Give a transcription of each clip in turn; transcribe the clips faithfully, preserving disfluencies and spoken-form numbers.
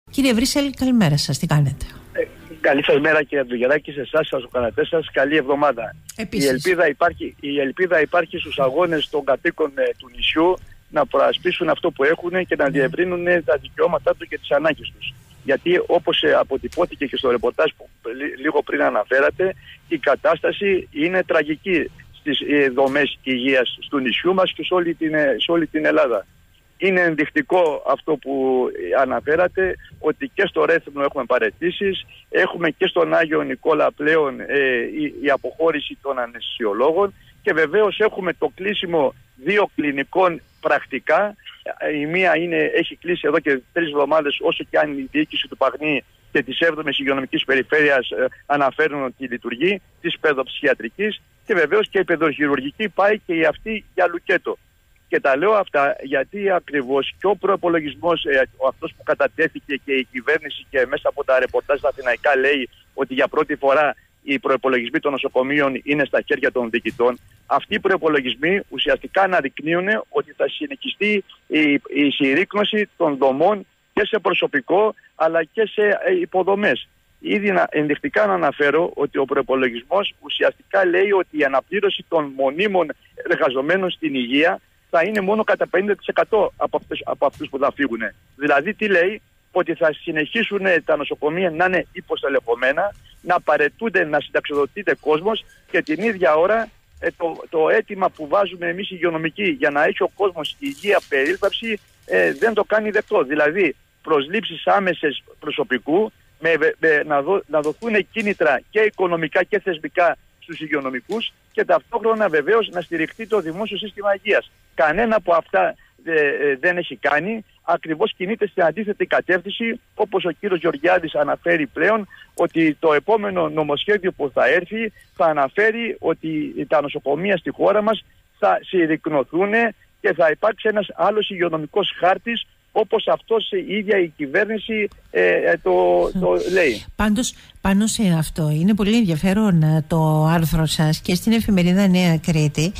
Κύριε Βρύσαλη, καλημέρα σας, τι κάνετε? Ε, καλή σας μέρα κύριε Αντουγεράκη, σε εσάς, σας οκανατές σας, καλή εβδομάδα. Επίσης. Η ελπίδα υπάρχει, η ελπίδα υπάρχει στους αγώνες των κατοίκων ε, του νησιού να προασπίσουν αυτό που έχουν και να διευρύνουν ε, τα δικαιώματά τους και τις ανάγκες τους. Γιατί όπως ε, αποτυπώθηκε και στο ρεπορτάζ που λί, λίγο πριν αναφέρατε, η κατάσταση είναι τραγική στις ε, δομές υγείας του νησιού μας και σε όλη την, ε, σε όλη την Ελλάδα. Είναι ενδεικτικό αυτό που αναφέρατε, ότι και στο Ρέθυμνο έχουμε παραιτήσεις, έχουμε και στον Άγιο Νικόλα πλέον ε, η, η αποχώρηση των αναισθησιολόγων και βεβαίως έχουμε το κλείσιμο δύο κλινικών πρακτικά. Η μία είναι, έχει κλείσει εδώ και τρεις εβδομάδες, όσο και αν η διοίκηση του Παγνή και της έβδομης υγειονομικής περιφέρειας ε, αναφέρουν ότι λειτουργεί, της παιδοψυχιατρικής, και βεβαίως και η παιδοχειρουργική πάει και αυτή για λουκέτο. Και τα λέω αυτά γιατί ακριβώς και ο προϋπολογισμός, ε, αυτός που κατατέθηκε και η κυβέρνηση και μέσα από τα ρεπορτάζ στα αθηναϊκά λέει ότι για πρώτη φορά οι προϋπολογισμοί των νοσοκομείων είναι στα χέρια των διοικητών. Αυτοί οι προϋπολογισμοί ουσιαστικά αναδεικνύουν ότι θα συνεχιστεί η, η συρρίκνωση των δομών και σε προσωπικό αλλά και σε ε, υποδομές. Ήδη να, ενδεικτικά να αναφέρω ότι ο προϋπολογισμός ουσιαστικά λέει ότι η αναπλήρωση των μονίμων εργαζομένων στην υγεία θα είναι μόνο κατά πενήντα τοις εκατό από αυτούς, από αυτούς που θα φύγουν. Δηλαδή τι λέει? Ότι θα συνεχίσουν τα νοσοκομεία να είναι υποστελεχωμένα, να παρετούνται, να συνταξιοδοτείται κόσμος και την ίδια ώρα ε, το, το αίτημα που βάζουμε εμείς οι υγειονομικοί για να έχει ο κόσμος υγεία περίληψη ε, δεν το κάνει δεκτό. Δηλαδή προσλήψεις άμεσες προσωπικού με, με, να, δω, να δοθούν κίνητρα και οικονομικά και θεσμικά στους υγειονομικούς και ταυτόχρονα βεβαίως να στηριχτεί το δημόσιο σύστημα υγείας. Κανένα από αυτά ε, ε, δεν έχει κάνει, ακριβώς κινείται στην αντίθετη κατεύθυνση, όπως ο κύριος Γεωργιάδης αναφέρει πλέον, ότι το επόμενο νομοσχέδιο που θα έρθει θα αναφέρει ότι τα νοσοκομεία στη χώρα μας θα συρρικνωθούν και θα υπάρξει ένας άλλος υγειονομικός χάρτης, όπως αυτός η ίδια η κυβέρνηση ε, το, το λέει. Πάντως πάνω σε αυτό είναι πολύ ενδιαφέρον το άρθρο σας και στην εφημερίδα Νέα Κρήτη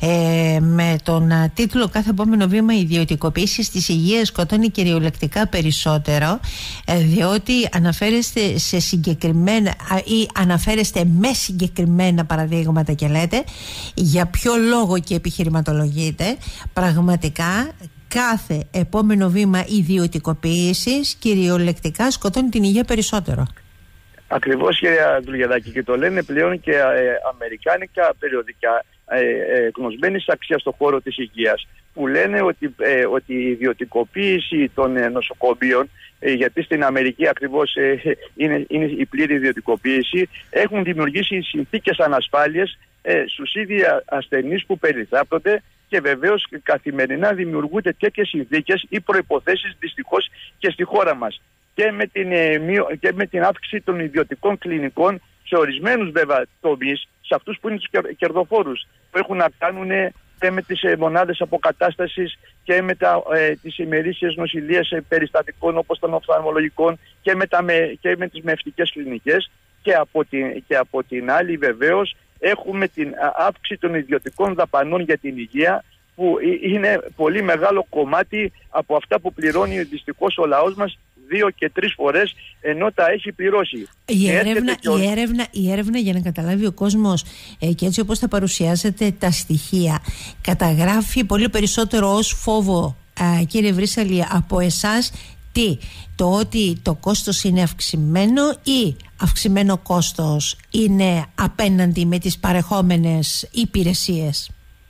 ε, με τον τίτλο «Κάθε επόμενο βήμα ιδιωτικοποίησης της υγείας σκοτώνει κυριολεκτικά περισσότερο», ε, διότι αναφέρεστε σε συγκεκριμένα ή αναφέρεστε με συγκεκριμένα παραδείγματα και λέτε για ποιο λόγο και επιχειρηματολογείτε. Πραγματικά κάθε επόμενο βήμα ιδιωτικοποίησης κυριολεκτικά σκοτώνει την υγεία περισσότερο. Ακριβώς, κύριε Δουλγεδάκη, και το λένε πλέον και ε, αμερικάνικα περιοδικά ε, ε, γνωσμένης αξίας στον χώρο της υγείας, που λένε ότι, ε, ότι η ιδιωτικοποίηση των ε, νοσοκομείων, ε, γιατί στην Αμερική ακριβώς ε, είναι, είναι η πλήρη ιδιωτικοποίηση, έχουν δημιουργήσει συνθήκες ανασφάλειας ε, στους ίδιους ασθενείς που περιθάπτονται. Και βεβαίως καθημερινά δημιουργούνται τέτοιες συνθήκες ή προϋποθέσεις δυστυχώς και στη χώρα μας. Και με την, και με την αύξηση των ιδιωτικών κλινικών σε ορισμένους βέβαια τομείς, σε αυτούς που είναι τους κερδοφόρους, που έχουν να κάνουν και με τις μονάδες αποκατάστασης και με τα, ε, τις ημερήσιες νοσηλείες περιστατικών όπως των οφθαλμολογικών και με, τα, με, και με τις μευτικές κλινικές. Και από την, και από την άλλη βεβαίως έχουμε την αύξηση των ιδιωτικών δαπανών για την υγεία, που είναι πολύ μεγάλο κομμάτι από αυτά που πληρώνει δυστυχώς ο λαός μας δύο και τρεις φορές ενώ τα έχει πληρώσει. Η έρευνα, ο... η, έρευνα, η έρευνα, για να καταλάβει ο κόσμος ε, και έτσι όπως θα παρουσιάζετε τα στοιχεία, καταγράφει πολύ περισσότερο ως φόβο, ε, κύριε Βρύσαλη, από εσάς τι? Το ότι το κόστος είναι αυξημένο ή αυξημένο κόστος είναι απέναντι με τις παρεχόμενες υπηρεσίες?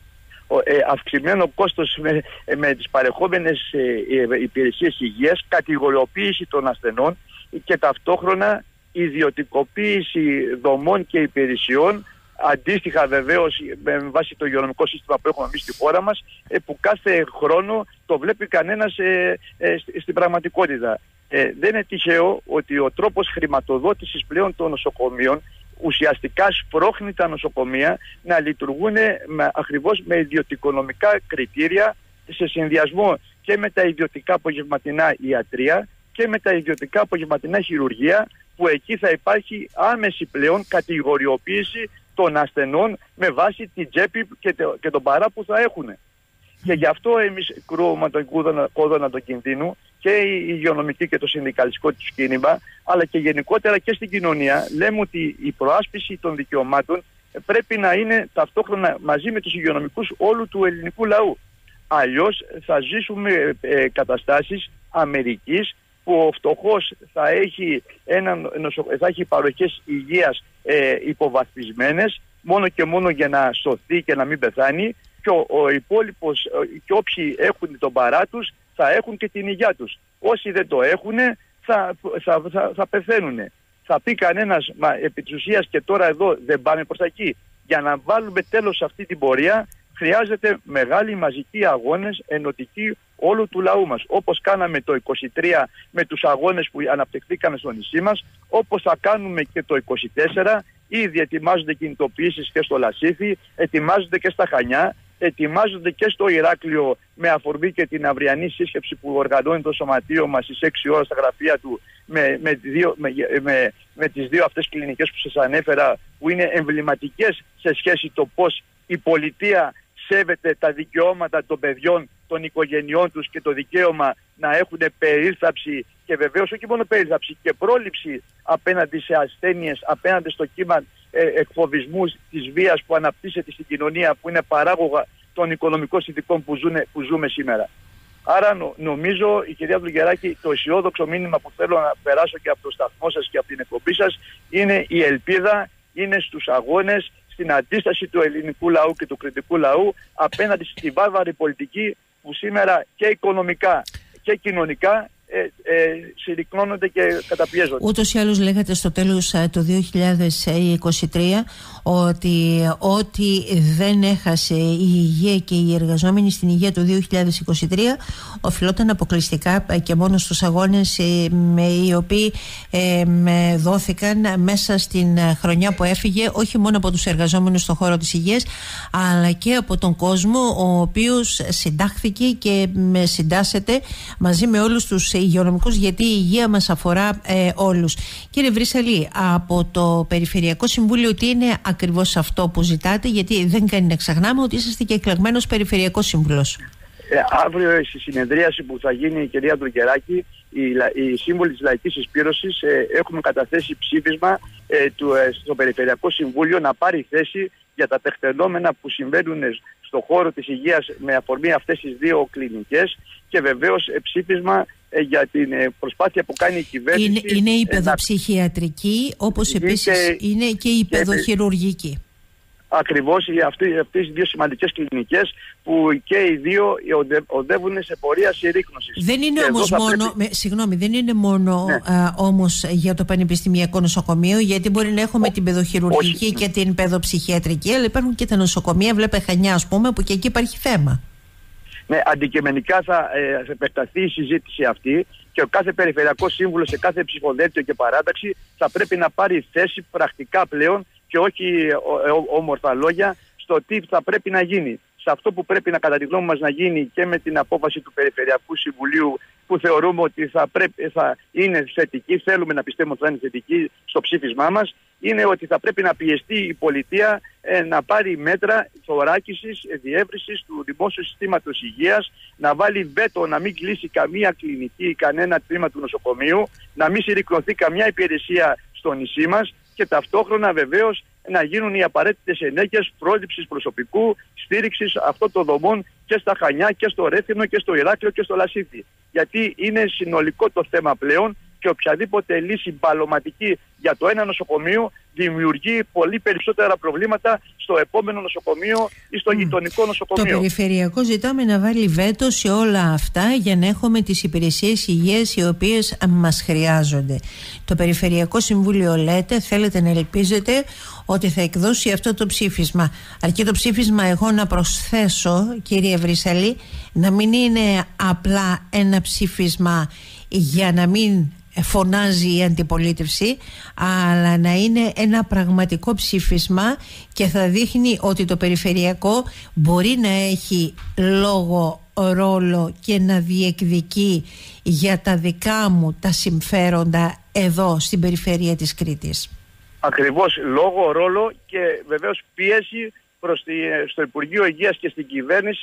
Ε, αυξημένο κόστος με, με τις παρεχόμενες ε, υπηρεσίες υγείας, κατηγοριοποίηση των ασθενών και ταυτόχρονα ιδιωτικοποίηση δομών και υπηρεσιών, αντίστοιχα βεβαίως με βάση το υγειονομικό σύστημα που έχουμε εμείς στη χώρα μας, ε, που κάθε χρόνο το βλέπει κανένας ε, ε, στην πραγματικότητα. Ε, δεν είναι τυχαίο ότι ο τρόπος χρηματοδότησης πλέον των νοσοκομείων ουσιαστικά σπρώχνει τα νοσοκομεία να λειτουργούν με, ακριβώς με ιδιωτικονομικά κριτήρια, σε συνδυασμό και με τα ιδιωτικά απογευματινά ιατρία και με τα ιδιωτικά απογευματινά χειρουργία, που εκεί θα υπάρχει άμεση πλέον κατηγοριοποίηση των ασθενών με βάση την τσέπη και, το, και τον παρά που θα έχουν. Και γι' αυτό εμείς κρούουμε τον κόδωνα, κόδωνα του κινδύνου και η υγειονομική και το συνδικαλιστικό του κίνημα, αλλά και γενικότερα και στην κοινωνία. Λέμε ότι η προάσπιση των δικαιωμάτων πρέπει να είναι ταυτόχρονα μαζί με τους υγειονομικούς όλου του ελληνικού λαού. Αλλιώς θα ζήσουμε ε, καταστάσεις Αμερικής, που ο φτωχός θα έχει, ένα, θα έχει παροχές υγείας ε, υποβαθμισμένες μόνο και μόνο για να σωθεί και να μην πεθάνει, και ο, ο υπόλοιπος και όποιοι έχουν τον παρά τους θα έχουν και την υγεία τους. Όσοι δεν το έχουν θα, θα, θα, θα πεθαίνουν. Θα πει κανένας, μα επί της ουσίας και τώρα εδώ δεν πάμε προς τα εκεί. Για να βάλουμε τέλος σε αυτή την πορεία χρειάζεται μεγάλοι μαζικοί αγώνες ενωτικοί όλου του λαού μας. Όπως κάναμε το είκοσι τρία με τους αγώνες που αναπτυχθήκαμε στο νησί μας, όπως θα κάνουμε και το είκοσι τέσσερα. Ήδη ετοιμάζονται κινητοποιήσεις και στο Λασίθι, ετοιμάζονται και στα Χανιά, ετοιμάζονται και στο Ηράκλειο με αφορμή και την αυριανή σύσκεψη που οργανώνει το σωματείο μας στις έξι ώρες στα γραφεία του με, με, δύο, με, με, με τις δύο αυτές κλινικές που σας ανέφερα, που είναι εμβληματικές σε σχέση το πώς η πολιτεία σέβεται τα δικαιώματα των παιδιών, των οικογενειών τους και το δικαίωμα να έχουν περίληψη και βεβαίως όχι μόνο περίληψη και πρόληψη απέναντι σε ασθένειες, απέναντι στο κύμα ε, εκφοβισμού της βίας που αναπτύσσεται στην κοινωνία, που είναι παράγωγα των οικονομικών συνθηκών που, που ζούμε σήμερα. Άρα νο, νομίζω, η κυρία Βλουγεράκη, το αισιόδοξο μήνυμα που θέλω να περάσω και από το σταθμό σας και από την εκπομπή σας είναι η ελπίδα, είναι στους αγώνες, στην αντίσταση του ελληνικού λαού και του κριτικού λαού απέναντι στη βάρβαρη πολιτική που σήμερα και οικονομικά και κοινωνικά ε, ε, συρρυκνώνονται και καταπιέζονται. Ούτως ή άλλως λέγατε στο τέλος του δύο χιλιάδες είκοσι τρία ότι ό,τι δεν έχασε η υγεία και οι εργαζόμενοι στην υγεία του δύο χιλιάδες είκοσι τρία οφειλόταν αποκλειστικά και μόνο στους αγώνες οι οποίοι ε, δόθηκαν μέσα στην χρονιά που έφυγε, όχι μόνο από τους εργαζόμενους στον χώρο της υγείας, αλλά και από τον κόσμο ο οποίος συντάχθηκε και συντάσσεται μαζί με όλους τους υγειονομικούς, γιατί η υγεία μας αφορά ε, όλους. Κύριε Βρύσαλη, από το Περιφερειακό Συμβούλιο τι είναι ακριβώς αυτό που ζητάτε, γιατί δεν κάνει να ξεχνάμε ότι είσαστε και εκλεγμένος Περιφερειακός Σύμβουλος. Ε, αύριο στη συνεδρίαση που θα γίνει η κυρία Βλουγεράκη, οι, οι σύμβουλοι της Λαϊκής Συσπήρωσης ε, έχουμε καταθέσει ψήφισμα ε, του, ε, στο Περιφερειακό Συμβούλιο να πάρει θέση για τα τεκτενόμενα που συμβαίνουν στον χώρο της υγείας με αφορμή αυτές τις δύο κλινικές, και βεβαίως ε, ψήφισμα ε, για την ε, προσπάθεια που κάνει η κυβέρνηση. Είναι, είναι η παιδοψυχιατρική, όπως επίσης και, είναι και η παιδοχειρουργική. Ακριβώς αυτοί, αυτές οι δύο σημαντικές κλινικές που και οι δύο οδεύουν σε πορεία συρρίκνωσης. Δεν είναι όμως μόνο, πρέπει... συγγνώμη, δεν είναι μόνο ναι. α, όμως για το Πανεπιστημιακό Νοσοκομείο, γιατί μπορεί να έχουμε Ο, την παιδοχειρουργική όχι. και την παιδοψυχιατρική, αλλά υπάρχουν και τα νοσοκομεία, βλέπε Χανιά ας πούμε, που και εκεί υπάρχει θέμα. Ναι, αντικειμενικά θα, ε, θα επεκταθεί η συζήτηση αυτή και ο κάθε Περιφερειακός Σύμβουλος σε κάθε ψηφοδέλτιο και παράταξη θα πρέπει να πάρει θέση πρακτικά πλέον και όχι όμορφα λόγια στο τι θα πρέπει να γίνει. Σε αυτό που πρέπει να κατά τη γνώμη μας να γίνει και με την απόφαση του Περιφερειακού Συμβουλίου, που θεωρούμε ότι θα, πρέπει, θα είναι θετική, θέλουμε να πιστεύουμε ότι θα είναι θετική στο ψήφισμά μας, είναι ότι θα πρέπει να πιεστεί η πολιτεία ε, να πάρει μέτρα θωράκισης, διεύρυνσης του δημόσιου συστήματος υγείας, να βάλει βέτο να μην κλείσει καμία κλινική ή κανένα τμήμα του νοσοκομείου, να μην συρρυκνωθεί καμιά υπηρεσία στο νησί μας, και ταυτόχρονα βεβαίως να γίνουν οι απαραίτητες ενέργειες πρόληψης προσωπικού, στήριξης αυτών των δομών και στα Χανιά και στο Ρέθινο και στο Ηράκλειο και στο Λασίθι. Γιατί είναι συνολικό το θέμα πλέον και οποιαδήποτε λύση μπαλωματική για το ένα νοσοκομείο δημιουργεί πολύ περισσότερα προβλήματα στο επόμενο νοσοκομείο ή στο mm. γειτονικό νοσοκομείο. Το Περιφερειακό ζητάμε να βάλει βέτο σε όλα αυτά για να έχουμε τις υπηρεσίες υγείας οι οποίες μας χρειάζονται. Το Περιφερειακό Συμβούλιο, λέτε, θέλετε να ελπίζετε ότι θα εκδώσει αυτό το ψήφισμα. Αρκεί το ψήφισμα, εγώ να προσθέσω, κύριε Βρύσαλη, να μην είναι απλά ένα ψήφισμα για να μην φωνάζει η αντιπολίτευση, αλλά να είναι ένα πραγματικό ψήφισμα και θα δείχνει ότι το Περιφερειακό μπορεί να έχει λόγο, ρόλο και να διεκδικεί για τα δικά μου τα συμφέροντα εδώ στην περιφέρεια της Κρήτης. Ακριβώς, λόγο, ρόλο και βεβαίως πίεση προς τη, στο Υπουργείο Υγείας και στην κυβέρνηση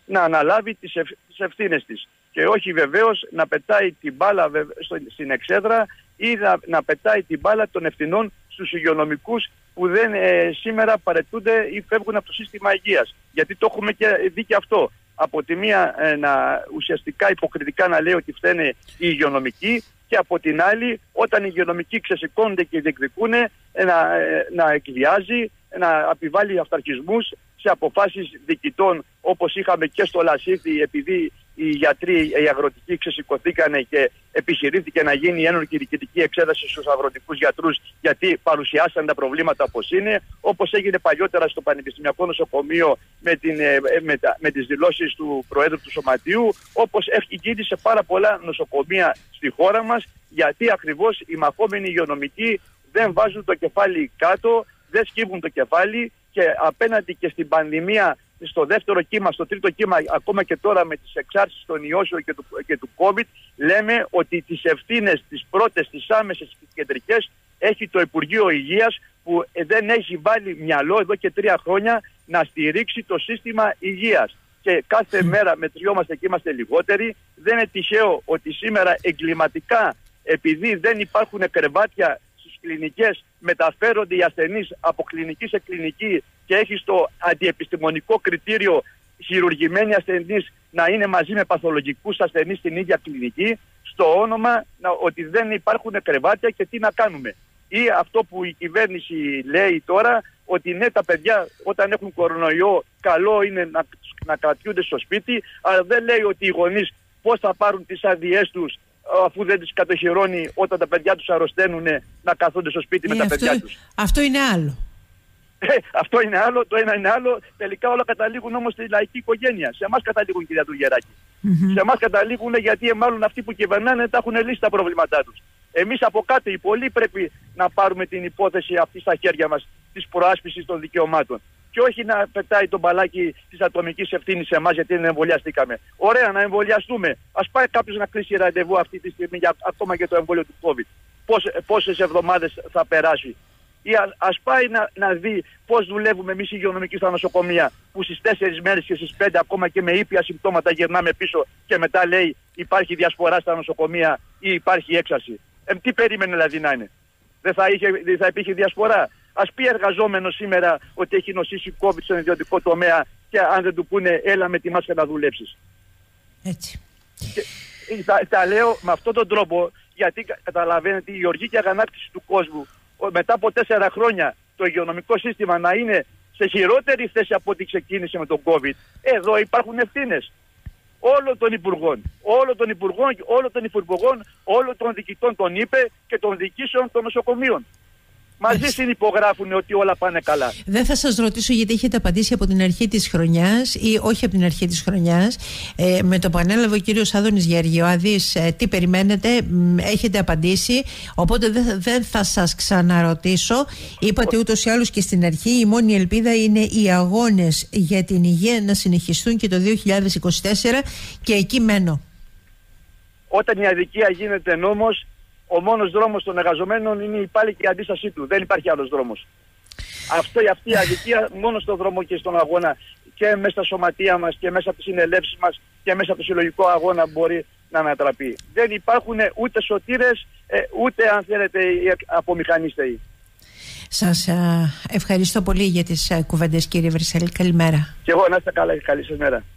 να αναλάβει τις, ευ, τις ευθύνες της. Και όχι βεβαίως να πετάει την μπάλα στο, στην εξέδρα ή να, να πετάει την μπάλα των ευθυνών στους υγειονομικούς που δεν, ε, σήμερα παρετούνται ή φεύγουν από το σύστημα υγείας. Γιατί το έχουμε και δει και αυτό. Από τη μία ε, να, ουσιαστικά υποκριτικά να λέει ότι φταίνε οι υγειονομικοί, και από την άλλη όταν οι υγειονομικοί ξεσηκώνονται και διεκδικούν ε, να, ε, να εκβιάζει, να επιβάλλει αυταρχισμούς σε αποφάσεις διοικητών, όπως είχαμε και στο Λασίθι, επειδή οι γιατροί, οι αγροτικοί ξεσηκωθήκανε και επιχειρήθηκε να γίνει η ένορκη διοικητική εξέταση στους αγροτικούς γιατρούς, γιατί παρουσιάσαν τα προβλήματα όπως είναι, όπως έγινε παλιότερα στο Πανεπιστημιακό Νοσοκομείο με, την, με, τα, με τις δηλώσεις του Προέδρου του Σωματείου, όπως έχει γίνει σε πάρα πολλά νοσοκομεία στη χώρα μας, γιατί ακριβώς οι μαχόμενοι υγειονομικοί δεν βάζουν το κεφάλι κάτω, δεν σκύβουν το κεφάλι, και απέναντι και στην πανδημία, στο δεύτερο κύμα, στο τρίτο κύμα, ακόμα και τώρα με τις εξάρσεις των ιώσεων και του, και του COVID, λέμε ότι τις ευθύνες, τις πρώτες, τις άμεσες και τις κεντρικές έχει το Υπουργείο Υγείας, που δεν έχει βάλει μυαλό εδώ και τρία χρόνια να στηρίξει το σύστημα υγείας. Και κάθε μέρα μετριόμαστε και είμαστε λιγότεροι. Δεν είναι τυχαίο ότι σήμερα εγκληματικά, επειδή δεν υπάρχουν κρεβάτια στις κλινικές, μεταφέρονται οι ασθενείς από κλινική σε κλινική και έχει το αντιεπιστημονικό κριτήριο χειρουργημένοι ασθενείς να είναι μαζί με παθολογικούς ασθενείς στην ίδια κλινική, στο όνομα να, ότι δεν υπάρχουν κρεβάτια και τι να κάνουμε. Ή αυτό που η κυβέρνηση λέει τώρα, ότι ναι, τα παιδιά όταν έχουν κορονοϊό καλό είναι να, να κρατιούνται στο σπίτι, αλλά δεν λέει ότι οι γονείς πώς θα πάρουν τις άδειές τους αφού δεν τις κατοχυρώνει όταν τα παιδιά τους αρρωσταίνουν να καθόνται στο σπίτι ε, με τα αυτό, παιδιά τους. Αυτό είναι άλλο. Ε, αυτό είναι άλλο, το ένα είναι άλλο. Τελικά όλα καταλήγουν όμως στη λαϊκή οικογένεια. Σε εμάς καταλήγουν, κυρία Τουργεράκη. Mm-hmm. Σε εμάς καταλήγουν γιατί μάλλον αυτοί που κυβερνάνε τα έχουν λύσει τα προβλήματά τους. Εμείς από κάτω οι πολλοί πρέπει να πάρουμε την υπόθεση αυτή στα χέρια μας της προάσπισης των δικαιωμάτων. Και όχι να πετάει το μπαλάκι της ατομικής ευθύνης σε εμάς γιατί δεν εμβολιαστήκαμε. Ωραία, να εμβολιαστούμε. Ας πάει κάποιος να κλείσει ραντεβού αυτή τη στιγμή για ακόμα και το εμβόλιο του COVID. Πόσες εβδομάδες θα περάσει. Ή α, ας πάει να, να δει πώς δουλεύουμε εμείς οι υγειονομικοί στα νοσοκομεία, που στις τέσσερις μέρες και στις πέντε ακόμα και με ήπια συμπτώματα γυρνάμε πίσω και μετά λέει υπάρχει διασπορά στα νοσοκομεία ή υπάρχει έξαρση. Ε, τι περίμενε δηλαδή να είναι. Δεν θα, είχε, δεν θα υπήρχε διασπορά. Ας πει εργαζόμενο σήμερα ότι έχει νοσήσει COVID στον ιδιωτικό τομέα και αν δεν του πούνε έλα με τη μάσκα να δουλέψεις. Έτσι. Και, τα, τα λέω με αυτόν τον τρόπο γιατί καταλαβαίνετε η οργή αγανάκτηση του κόσμου μετά από τέσσερα χρόνια το υγειονομικό σύστημα να είναι σε χειρότερη θέση από ό,τι ξεκίνησε με τον COVID. Εδώ υπάρχουν ευθύνες όλων των υπουργών, όλων των υπουργών, όλων των υπουργών, όλων των διοικητών των ΥΠΕ και των διοικήσεων των νοσοκομείων. Μαζί συνυπογράφουν ότι όλα πάνε καλά. Δεν θα σας ρωτήσω γιατί έχετε απαντήσει από την αρχή της χρονιάς ή όχι από την αρχή της χρονιάς. Ε, με το που ανέλαβε ο κύριος Άδωνης Γεωργιάδης, ε, τι περιμένετε, μ, έχετε απαντήσει. Οπότε δεν, δεν θα σας ξαναρωτήσω. Είπατε ούτως ή άλλως και στην αρχή, η μόνη ελπίδα είναι οι αγώνες για την υγεία να συνεχιστούν και το δύο χιλιάδες είκοσι τέσσερα και εκεί μένω. Όταν η αδικία γίνεται νόμος, ο μόνος δρόμος των εργαζομένων είναι η πάλι και η αντίστασή του. Δεν υπάρχει άλλος δρόμος. Αυτό, αυτή η αδικία μόνο στον δρόμο και στον αγώνα και μέσα στα σωματεία μας και μέσα από τις συνελεύσεις μας και μέσα από το συλλογικό αγώνα μπορεί να ανατραπεί. Δεν υπάρχουν ούτε σωτήρες, ούτε αν θέλετε απομηχανίστεοι. Σας ευχαριστώ πολύ για τις κουβέντες, κύριε Βρυσέλη. Καλημέρα. Και εγώ να είστε καλά και καλή σας μέρα.